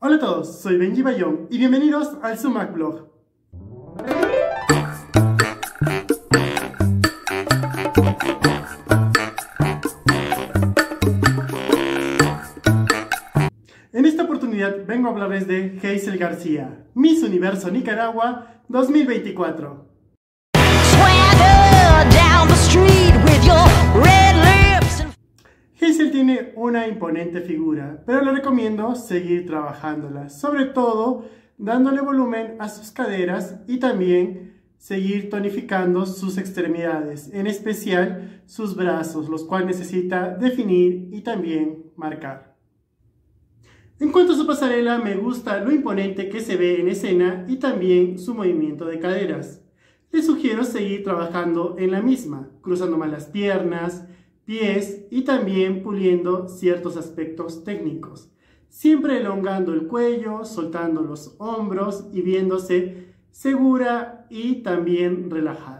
Hola a todos, soy Benji Bayón y bienvenidos al Sumac Blog. En esta oportunidad vengo a hablarles de Hazel García, Miss Universo Nicaragua 2024. Hazel tiene una imponente figura, pero le recomiendo seguir trabajándola, sobre todo dándole volumen a sus caderas y también seguir tonificando sus extremidades, en especial sus brazos, los cuales necesita definir y también marcar. En cuanto a su pasarela, me gusta lo imponente que se ve en escena y también su movimiento de caderas. Les sugiero seguir trabajando en la misma, cruzando más las piernas, pies y también puliendo ciertos aspectos técnicos, siempre elongando el cuello, soltando los hombros y viéndose segura y también relajada.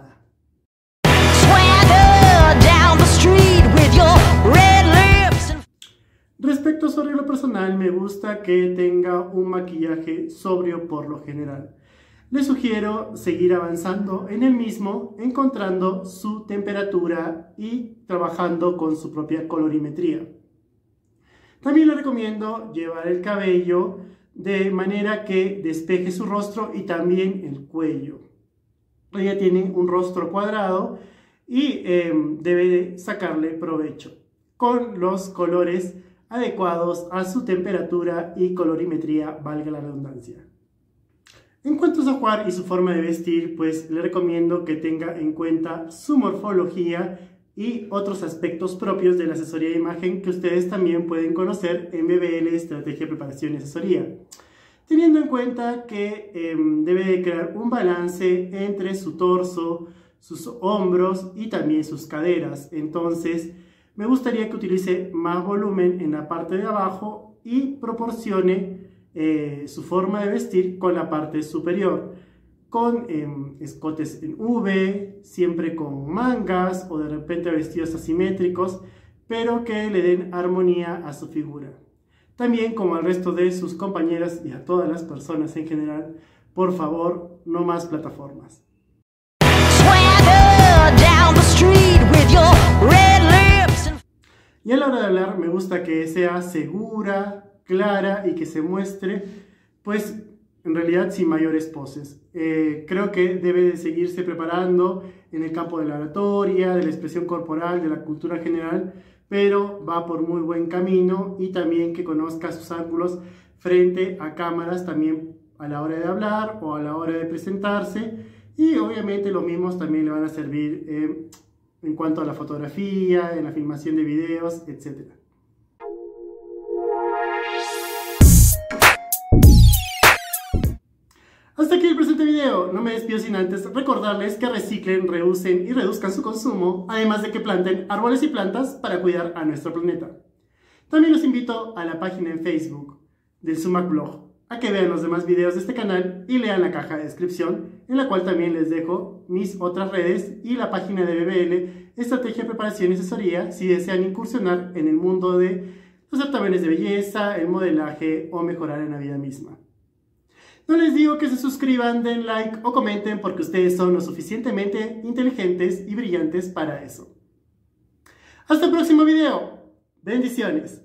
Respecto a su arreglo personal, me gusta que tenga un maquillaje sobrio por lo general. Les sugiero seguir avanzando en el mismo, encontrando su temperatura y trabajando con su propia colorimetría. También le recomiendo llevar el cabello de manera que despeje su rostro y también el cuello. Ella tiene un rostro cuadrado y debe de sacarle provecho con los colores adecuados a su temperatura y colorimetría, valga la redundancia. En cuanto a su ajuar y su forma de vestir, pues le recomiendo que tenga en cuenta su morfología y otros aspectos propios de la asesoría de imagen que ustedes también pueden conocer en BBL Estrategia, Preparación y Asesoría. Teniendo en cuenta que debe de crear un balance entre su torso, sus hombros y también sus caderas. Entonces, me gustaría que utilice más volumen en la parte de abajo y proporcione su forma de vestir con la parte superior, con escotes en V, siempre con mangas o de repente vestidos asimétricos, pero que le den armonía a su figura. También, como al resto de sus compañeras y a todas las personas en general, por favor, no más plataformas. Y a la hora de hablar me gusta que sea segura, clara y que se muestre, pues en realidad sin mayores poses. Creo que debe de seguirse preparando en el campo de la oratoria, de la expresión corporal, de la cultura general, pero va por muy buen camino y también que conozca sus ángulos frente a cámaras también a la hora de hablar o a la hora de presentarse, y obviamente los mismos también le van a servir en cuanto a la fotografía, en la filmación de videos, etc. Hasta aquí el presente video. No me despido sin antes recordarles que reciclen, reusen y reduzcan su consumo, además de que planten árboles y plantas para cuidar a nuestro planeta. También los invito a la página en Facebook del Sumac Blog, a que vean los demás videos de este canal y lean la caja de descripción, en la cual también les dejo mis otras redes y la página de BBL Estrategia, Preparación y Asesoría si desean incursionar en el mundo de los certámenes de belleza, el modelaje o mejorar en la vida misma. No les digo que se suscriban, den like o comenten porque ustedes son lo suficientemente inteligentes y brillantes para eso. Hasta el próximo video. Bendiciones.